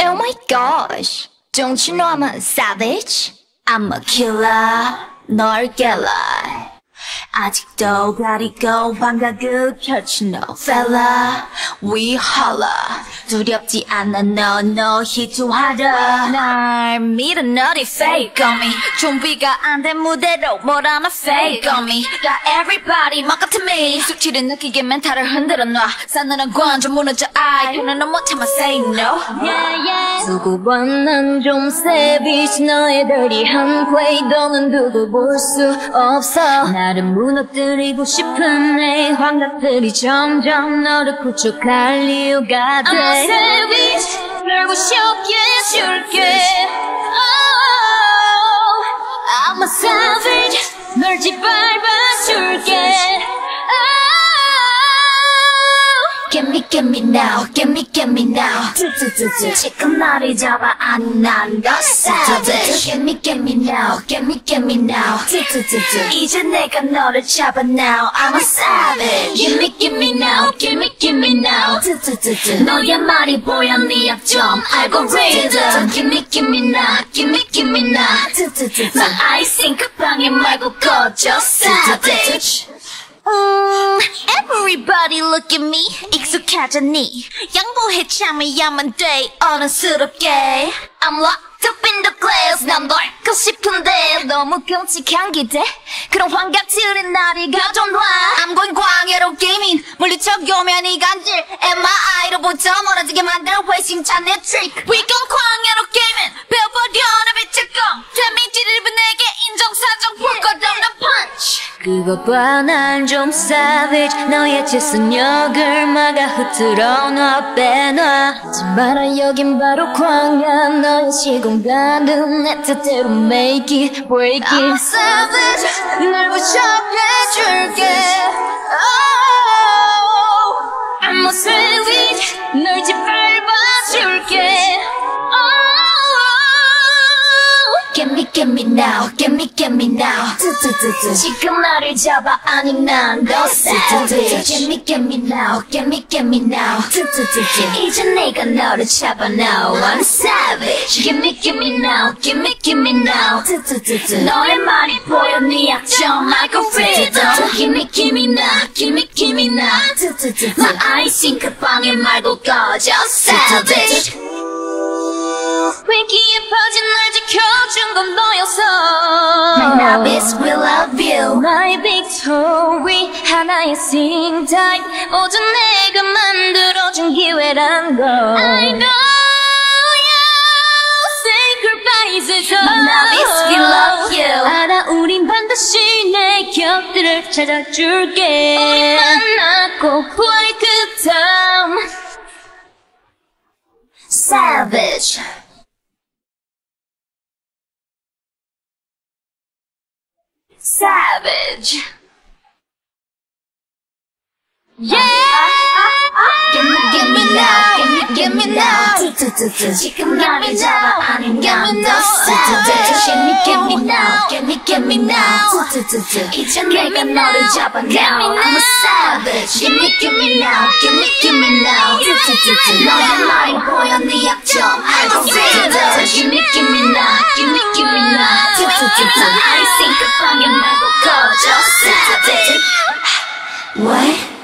Oh my gosh, don't you know I'm a savage? I'm a killer, 널 깰라. 아직도 가리고 환각을 펼친 no fella. We holla. 두렵지 않아 너 희투하라. 날 믿어 너리 fake on me. 준비가 안 된 무대로 뭘 하나 fake on me. Got everybody 막 같은 me. 수치를 느끼게 멘탈을 흔들어 놔. 싸늘한 관점 무너져 I 그는 너 못 참아 say no. 두고 봐 난 좀 savage. 너의 dirty한 play 너는 두고 볼 수 없어. 나를 무너뜨리고 싶은 내 환각들이 점점 너를 구축할 이유가 돼. I'm a savage 널 무섭게 해줄게. Oh, I'm a savage 널 짓밟아줄게. Get me now, get me now. 지금 나를 잡아 아니 난 더 savage. Get me now, get me now. 이제 내가 너를 잡아 now. I'm a savage. Give me now, give me now. 너의 말이 보여 네 약점 알고리즘. Give me now, give me now. 난 아이싱 급하게 말고 꺼져 savage. Everybody look at me 익숙하잖니 양보해 참여야만 돼 어른스럽게 I'm locked up in the glass 난 넓고 싶은데 너무 끔찍한 기대 그런 환각들은 나를 가져놔 I'm going 광야로 게이밍 물리쳐 교면 이간질 MRI로부터 멀어지게 만들어 회심찬 내 트릭 We gon' 광야로 게이밍 배워버려 나 빛의 껌 데미지를 입은 내게 인정사정 불 것 없는 펀치 그거 봐 난 좀 savage 너의 질서력을 막아 흐트러 놔 빼놔 하지 마라 여긴 바로 광야 너의 시공간은 내 뜻대로 make it break it I'm savage 널 부셔게 해줄게 Oh I'm a savage 널 짓밟아줄게 Get me now, get me now. 지금 나를 잡아 아니 난 더 savage. Get me now, get me now. 이제 내가 너를 잡아 now. I'm savage. Get me now, get me now. 너의 말이 보여 네 약점 algorithm. Give me now, give me now. 난 아이싱 급하게 말고 꺼져 savage. 위기에 빠진 날 지켜준 건 너였어 My novice will love you My victory 하나의 sing time 오직 내가 만들어준 기회란 걸 I know you sacrifices My novice will love you 알아 우린 반드시 내 곁들을 찾아줄게 우리 만났고 후회의 끝함 Savage Savage. Yeah. Give me now. Give me now. 지금 나를 잡아 아닌 난 더 savage. Give me now. Give me now. 이제 내가 너를 잡아 now. I'm a savage. Give me now. Give me now. 너의 말이 보여 네 약점 algorithm. Give me now. Give me now. 난 아이싱 급하게 말고 꺼져 savage. What?